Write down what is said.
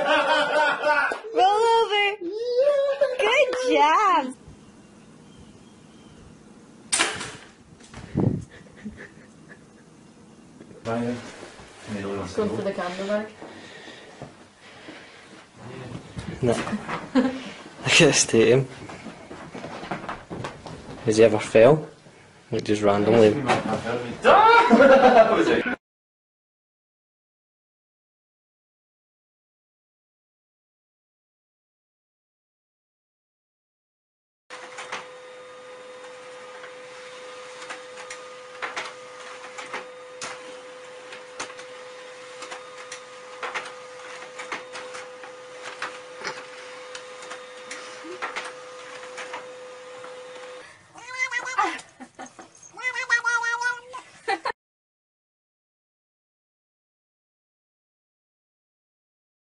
Roll over. Good job. Going for the candle bag. No. Look at this to him. Has he ever failed? Like just randomly.